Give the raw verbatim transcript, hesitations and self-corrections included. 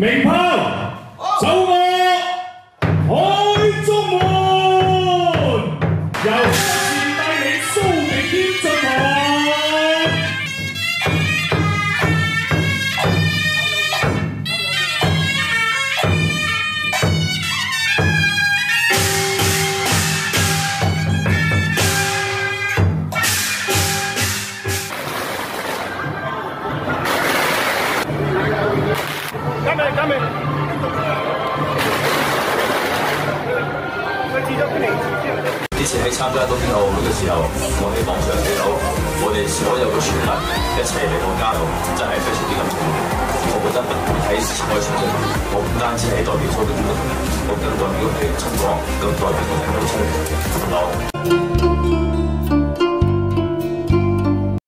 鸣炮，奏樂，開中門，由開始帶領蘇明軒進行。 之前喺參加東京奧運嘅時候，我喺網上睇到我哋所有嘅選民一齊嚟到加路，真係非常之感動。我覺得喺前海場上，我唔單止係代表所有嘅中國人，我更代表係中國，更代表我哋嘅母親。好。